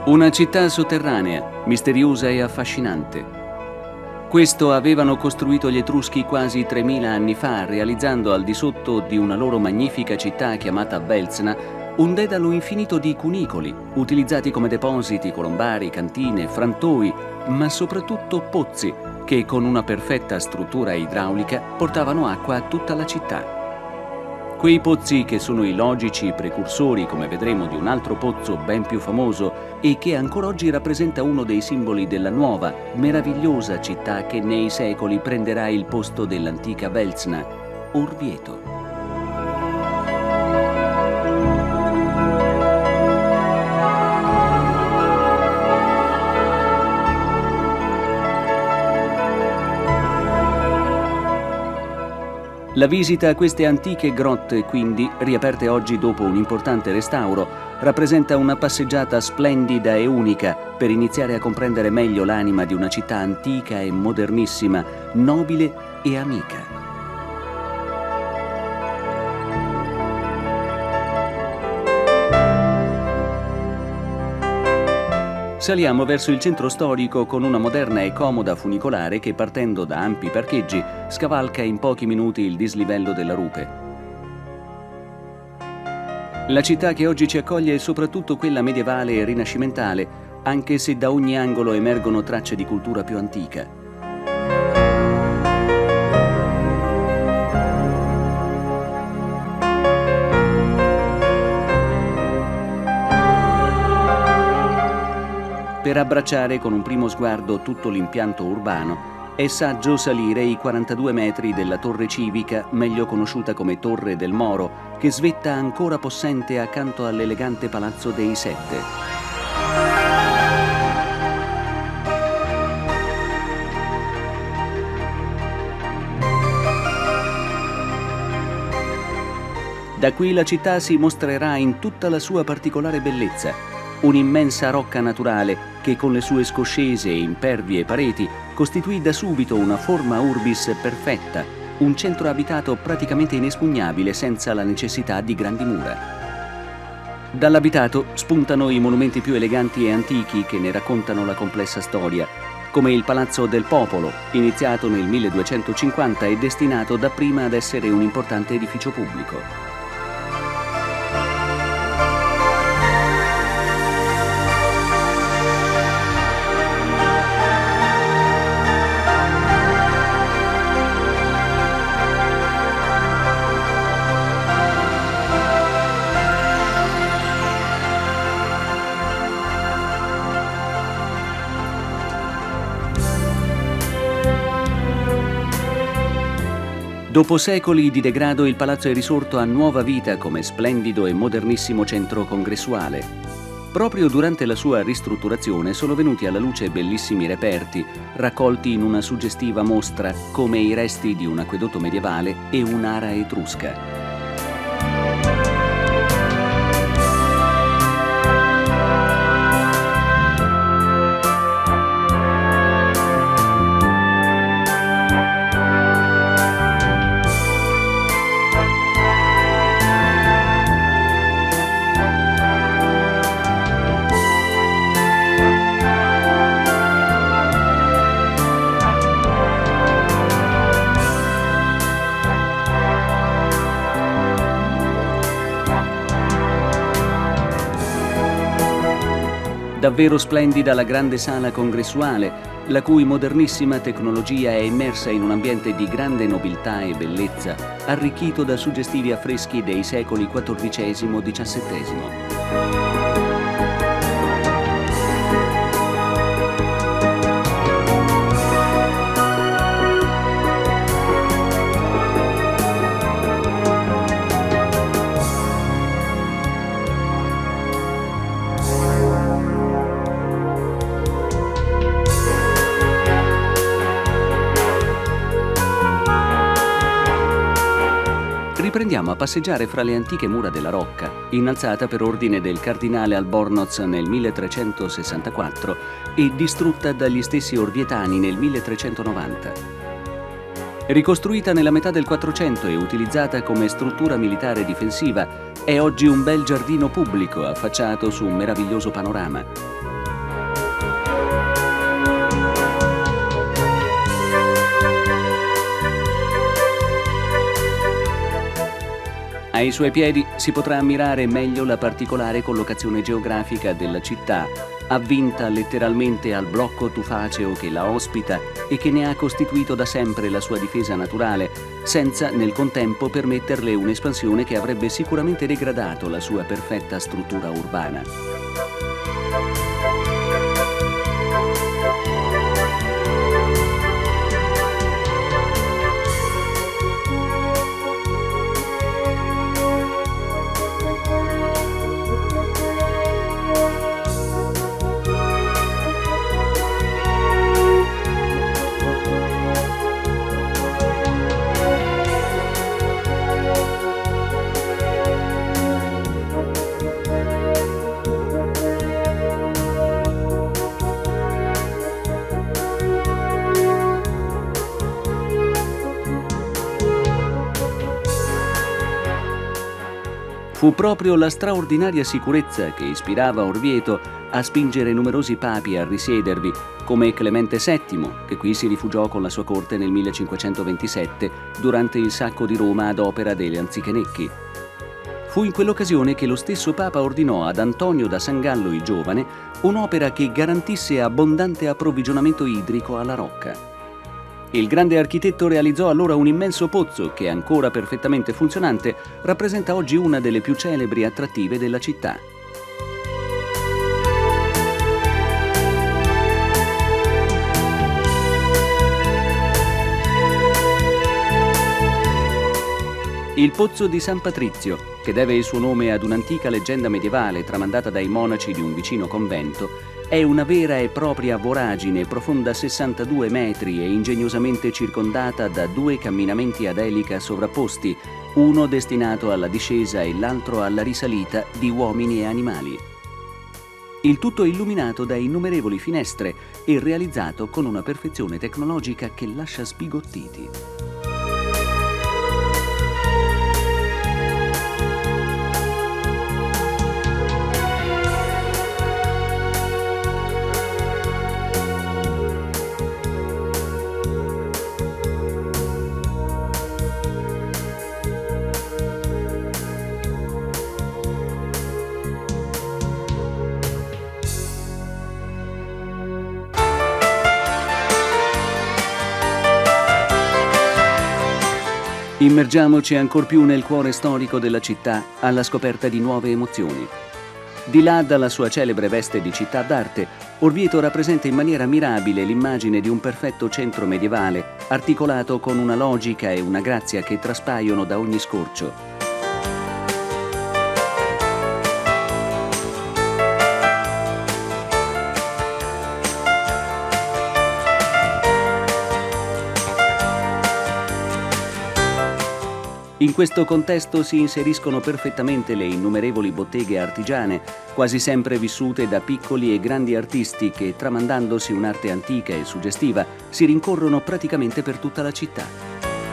Una città sotterranea, misteriosa e affascinante. Questo avevano costruito gli Etruschi quasi 3000 anni fa, realizzando al di sotto di una loro magnifica città chiamata Velzna un dedalo infinito di cunicoli, utilizzati come depositi, colombari, cantine, frantoi, ma soprattutto pozzi, che con una perfetta struttura idraulica portavano acqua a tutta la città. Quei pozzi che sono i logici precursori, come vedremo, di un altro pozzo ben più famoso e che ancora oggi rappresenta uno dei simboli della nuova, meravigliosa città che nei secoli prenderà il posto dell'antica Velzna, Orvieto. La visita a queste antiche grotte, quindi, riaperte oggi dopo un importante restauro, rappresenta una passeggiata splendida e unica per iniziare a comprendere meglio l'anima di una città antica e modernissima, nobile e amica. Saliamo verso il centro storico con una moderna e comoda funicolare che, partendo da ampi parcheggi, scavalca in pochi minuti il dislivello della rupe. La città che oggi ci accoglie è soprattutto quella medievale e rinascimentale, anche se da ogni angolo emergono tracce di cultura più antica. Per abbracciare con un primo sguardo tutto l'impianto urbano, è saggio salire i 42 metri della torre civica, meglio conosciuta come Torre del Moro, che svetta ancora possente accanto all'elegante Palazzo dei Sette. Da qui la città si mostrerà in tutta la sua particolare bellezza. Un'immensa rocca naturale che con le sue scoscese e impervie pareti costituì da subito una forma urbis perfetta, un centro abitato praticamente inespugnabile senza la necessità di grandi mura. Dall'abitato spuntano i monumenti più eleganti e antichi che ne raccontano la complessa storia, come il Palazzo del Popolo, iniziato nel 1250 e destinato dapprima ad essere un importante edificio pubblico. Dopo secoli di degrado, il palazzo è risorto a nuova vita come splendido e modernissimo centro congressuale. Proprio durante la sua ristrutturazione sono venuti alla luce bellissimi reperti, raccolti in una suggestiva mostra, come i resti di un acquedotto medievale e un'ara etrusca. Davvero splendida la grande sala congressuale, la cui modernissima tecnologia è immersa in un ambiente di grande nobiltà e bellezza, arricchito da suggestivi affreschi dei secoli XIV-XVII. Riprendiamo a passeggiare fra le antiche mura della Rocca, innalzata per ordine del cardinale Albornoz nel 1364 e distrutta dagli stessi orvietani nel 1390. Ricostruita nella metà del 400 e utilizzata come struttura militare difensiva, è oggi un bel giardino pubblico affacciato su un meraviglioso panorama. Ai suoi piedi si potrà ammirare meglio la particolare collocazione geografica della città, avvinta letteralmente al blocco tufaceo che la ospita e che ne ha costituito da sempre la sua difesa naturale, senza nel contempo permetterle un'espansione che avrebbe sicuramente degradato la sua perfetta struttura urbana. Fu proprio la straordinaria sicurezza che ispirava Orvieto a spingere numerosi papi a risiedervi, come Clemente VII, che qui si rifugiò con la sua corte nel 1527 durante il sacco di Roma ad opera degli Anzichenecchi. Fu in quell'occasione che lo stesso Papa ordinò ad Antonio da San Gallo il Giovane un'opera che garantisse abbondante approvvigionamento idrico alla Rocca. Il grande architetto realizzò allora un immenso pozzo che, ancora perfettamente funzionante, rappresenta oggi una delle più celebri attrattive della città. Il pozzo di San Patrizio, che deve il suo nome ad un'antica leggenda medievale tramandata dai monaci di un vicino convento, è una vera e propria voragine profonda 62 metri e ingegnosamente circondata da due camminamenti ad elica sovrapposti, uno destinato alla discesa e l'altro alla risalita di uomini e animali. Il tutto illuminato da innumerevoli finestre e realizzato con una perfezione tecnologica che lascia sbigottiti. Immergiamoci ancor più nel cuore storico della città alla scoperta di nuove emozioni. Di là dalla sua celebre veste di città d'arte, Orvieto rappresenta in maniera mirabile l'immagine di un perfetto centro medievale, articolato con una logica e una grazia che traspaiono da ogni scorcio. In questo contesto si inseriscono perfettamente le innumerevoli botteghe artigiane, quasi sempre vissute da piccoli e grandi artisti che, tramandandosi un'arte antica e suggestiva, si rincorrono praticamente per tutta la città.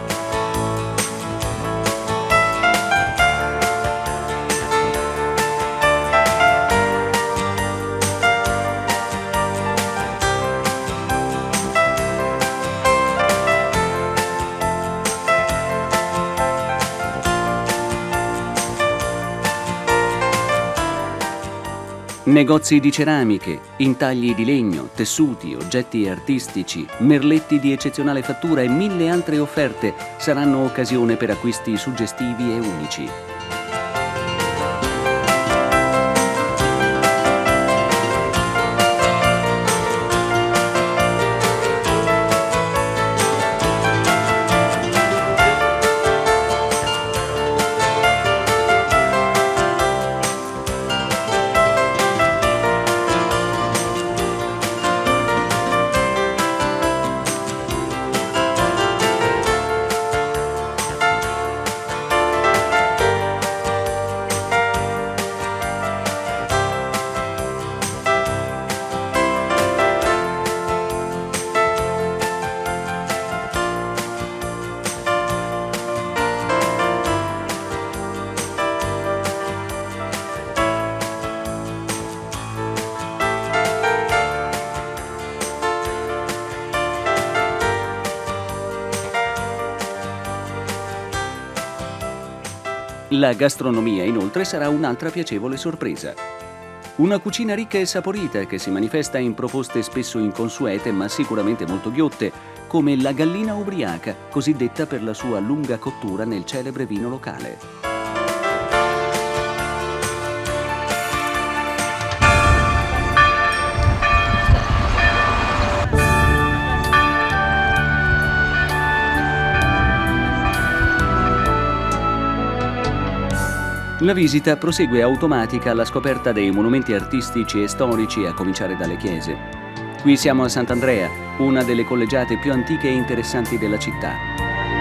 Negozi di ceramiche, intagli di legno, tessuti, oggetti artistici, merletti di eccezionale fattura e mille altre offerte saranno occasione per acquisti suggestivi e unici. La gastronomia, inoltre, sarà un'altra piacevole sorpresa. Una cucina ricca e saporita che si manifesta in proposte spesso inconsuete ma sicuramente molto ghiotte, come la gallina ubriaca, cosiddetta per la sua lunga cottura nel celebre vino locale. La visita prosegue automatica alla scoperta dei monumenti artistici e storici, a cominciare dalle chiese. Qui siamo a Sant'Andrea, una delle collegiate più antiche e interessanti della città.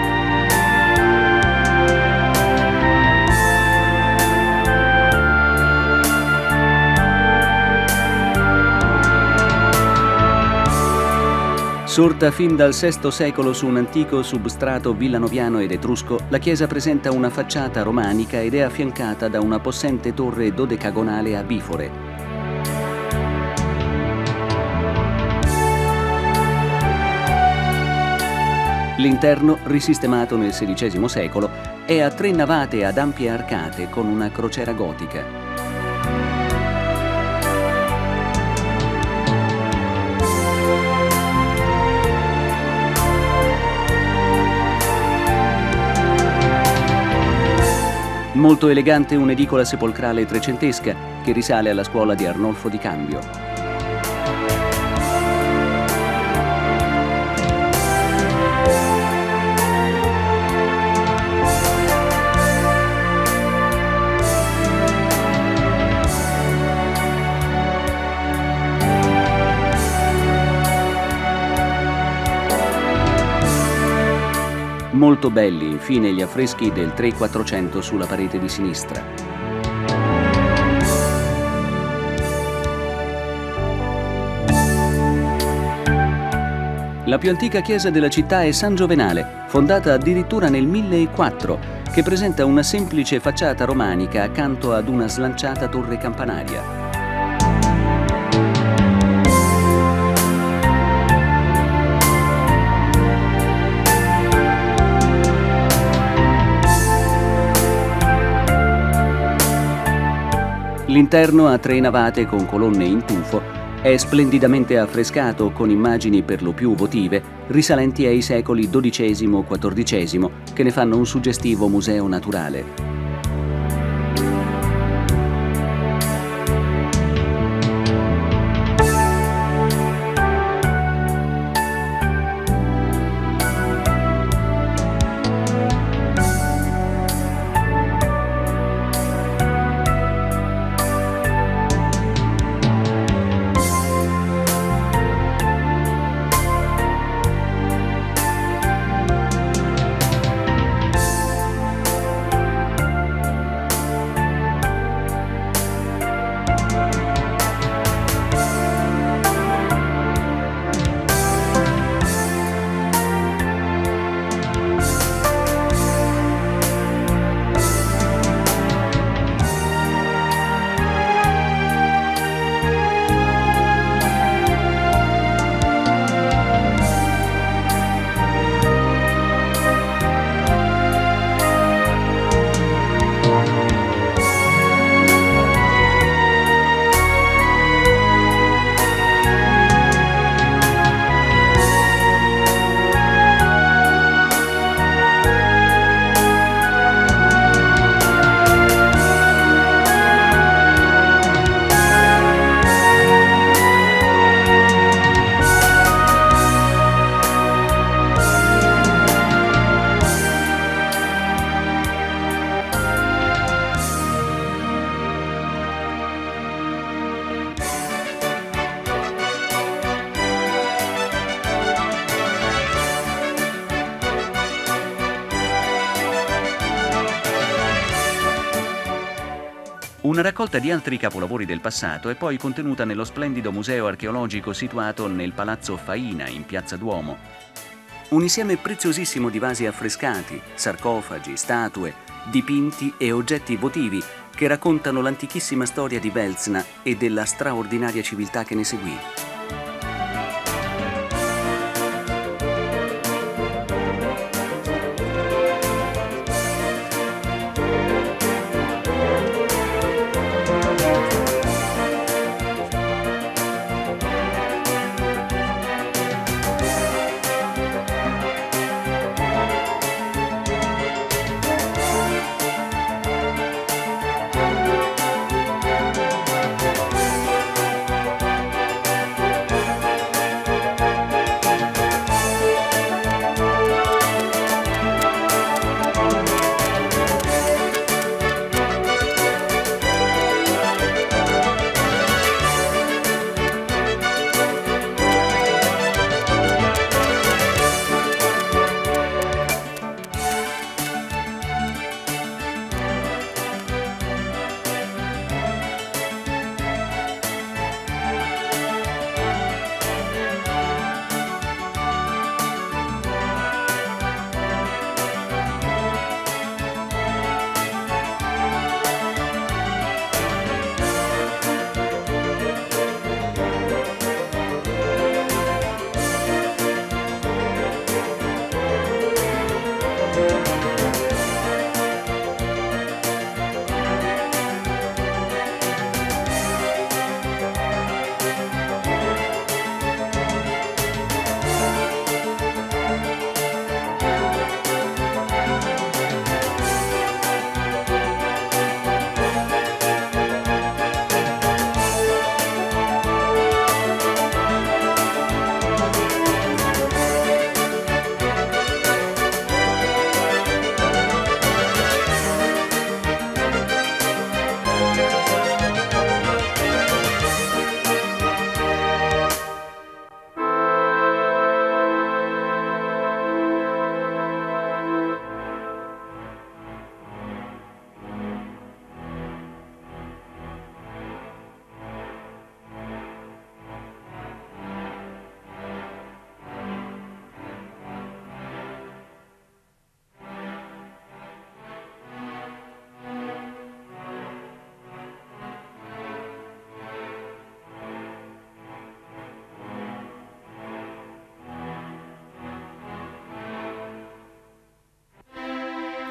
Sorta fin dal VI secolo su un antico substrato villanoviano ed etrusco, la chiesa presenta una facciata romanica ed è affiancata da una possente torre dodecagonale a bifore. L'interno, risistemato nel XVI secolo, è a 3 navate ad ampie arcate con una crociera gotica. Molto elegante un'edicola sepolcrale trecentesca che risale alla scuola di Arnolfo di Cambio. Molto belli, infine, gli affreschi del 3-400 sulla parete di sinistra. La più antica chiesa della città è San Giovenale, fondata addirittura nel 1004, che presenta una semplice facciata romanica accanto ad una slanciata torre campanaria. L'interno a 3 navate con colonne in tufo è splendidamente affrescato con immagini per lo più votive risalenti ai secoli XII-XIV che ne fanno un suggestivo museo naturale. Una raccolta di altri capolavori del passato è poi contenuta nello splendido museo archeologico situato nel Palazzo Faina, in Piazza Duomo. Un insieme preziosissimo di vasi affrescati, sarcofagi, statue, dipinti e oggetti votivi che raccontano l'antichissima storia di Velzna e della straordinaria civiltà che ne seguì.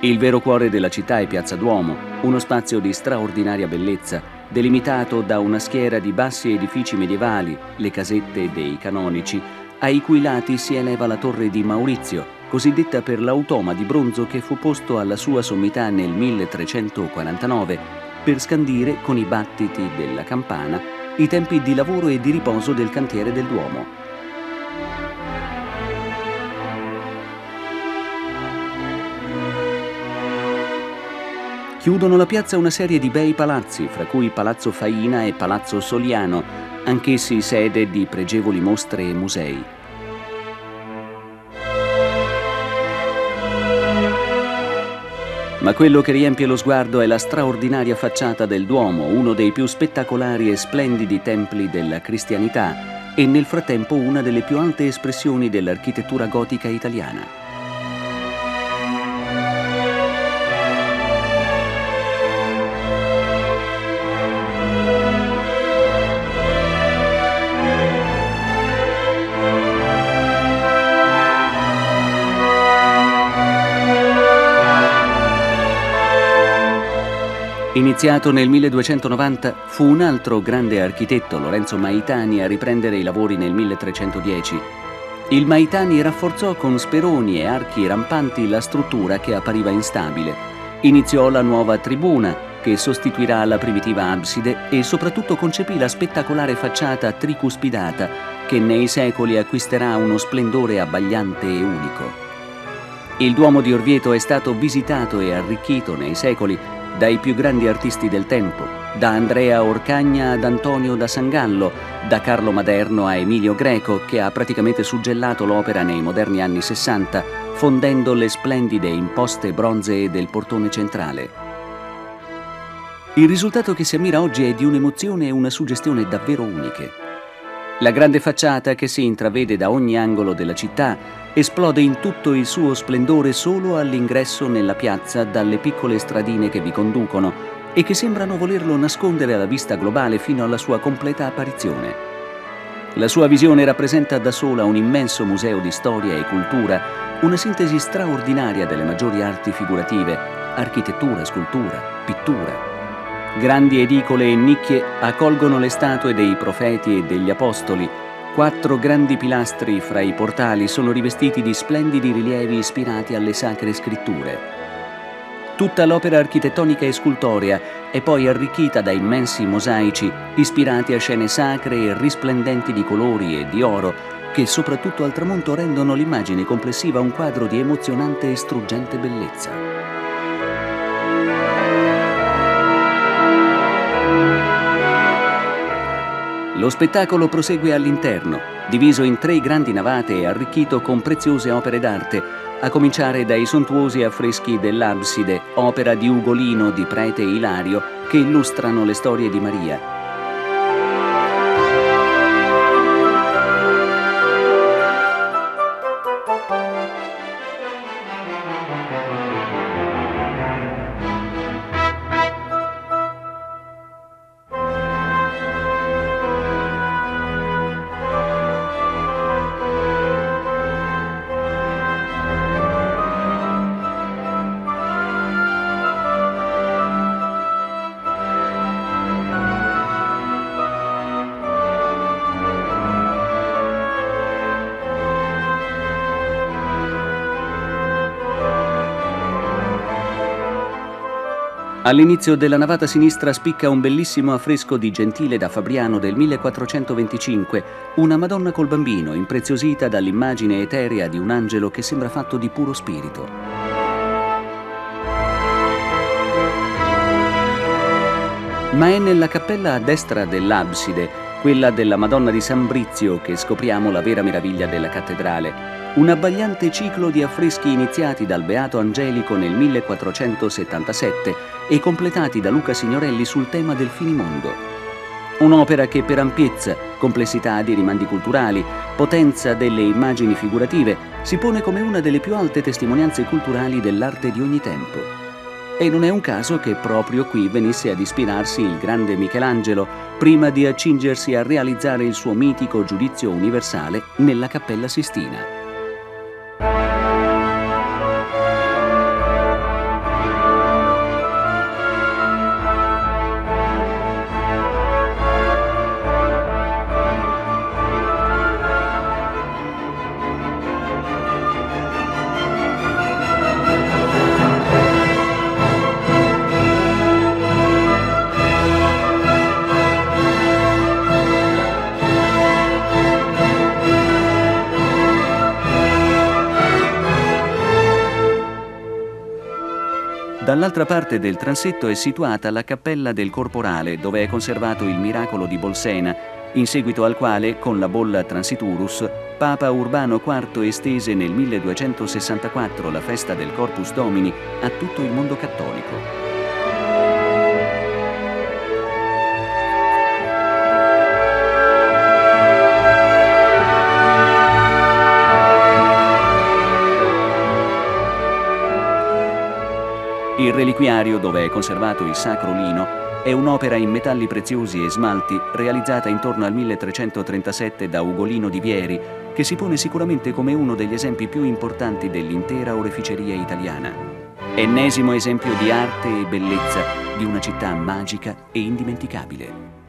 Il vero cuore della città è Piazza Duomo, uno spazio di straordinaria bellezza, delimitato da una schiera di bassi edifici medievali, le casette dei canonici, ai cui lati si eleva la torre di Maurizio, cosiddetta per l'automa di bronzo che fu posto alla sua sommità nel 1349 per scandire con i battiti della campana i tempi di lavoro e di riposo del cantiere del Duomo. Chiudono la piazza una serie di bei palazzi, fra cui Palazzo Faina e Palazzo Soliano, anch'essi sede di pregevoli mostre e musei. Ma quello che riempie lo sguardo è la straordinaria facciata del Duomo, uno dei più spettacolari e splendidi templi della cristianità e nel frattempo una delle più alte espressioni dell'architettura gotica italiana. Iniziato nel 1290, fu un altro grande architetto, Lorenzo Maitani, a riprendere i lavori nel 1310. Il Maitani rafforzò con speroni e archi rampanti la struttura che appariva instabile. Iniziò la nuova tribuna, che sostituirà la primitiva abside, e soprattutto concepì la spettacolare facciata tricuspidata, che nei secoli acquisterà uno splendore abbagliante e unico. Il Duomo di Orvieto è stato visitato e arricchito nei secoli dai più grandi artisti del tempo, da Andrea Orcagna ad Antonio da Sangallo, da Carlo Maderno a Emilio Greco, che ha praticamente suggellato l'opera nei moderni anni 60, fondendo le splendide imposte bronzee del portone centrale. Il risultato che si ammira oggi è di un'emozione e una suggestione davvero uniche. La grande facciata che si intravede da ogni angolo della città esplode in tutto il suo splendore solo all'ingresso nella piazza dalle piccole stradine che vi conducono e che sembrano volerlo nascondere alla vista globale fino alla sua completa apparizione. La sua visione rappresenta da sola un immenso museo di storia e cultura, una sintesi straordinaria delle maggiori arti figurative, architettura, scultura, pittura. Grandi edicole e nicchie accolgono le statue dei profeti e degli apostoli. 4 grandi pilastri fra i portali sono rivestiti di splendidi rilievi ispirati alle sacre scritture. Tutta l'opera architettonica e scultorea è poi arricchita da immensi mosaici ispirati a scene sacre e risplendenti di colori e di oro, che soprattutto al tramonto rendono l'immagine complessiva un quadro di emozionante e struggente bellezza. Lo spettacolo prosegue all'interno, diviso in 3 grandi navate e arricchito con preziose opere d'arte, a cominciare dai sontuosi affreschi dell'abside, opera di Ugolino di prete Ilario, che illustrano le storie di Maria. All'inizio della navata sinistra spicca un bellissimo affresco di Gentile da Fabriano del 1425, una Madonna col bambino, impreziosita dall'immagine eterea di un angelo che sembra fatto di puro spirito. Ma è nella cappella a destra dell'abside, quella della Madonna di San Brizio, che scopriamo la vera meraviglia della cattedrale. Un abbagliante ciclo di affreschi iniziati dal Beato Angelico nel 1477 e completati da Luca Signorelli sul tema del finimondo. Un'opera che per ampiezza, complessità di rimandi culturali, potenza delle immagini figurative, si pone come una delle più alte testimonianze culturali dell'arte di ogni tempo. E non è un caso che proprio qui venisse ad ispirarsi il grande Michelangelo, prima di accingersi a realizzare il suo mitico Giudizio universale nella Cappella Sistina. Dall'altra parte del transetto è situata la Cappella del Corporale, dove è conservato il miracolo di Bolsena, in seguito al quale, con la bolla Transiturus, Papa Urbano IV estese nel 1264 la festa del Corpus Domini a tutto il mondo cattolico. Il reliquiario, dove è conservato il Sacro Lino, è un'opera in metalli preziosi e smalti realizzata intorno al 1337 da Ugolino di Vieri, che si pone sicuramente come uno degli esempi più importanti dell'intera oreficeria italiana. Ennesimo esempio di arte e bellezza di una città magica e indimenticabile.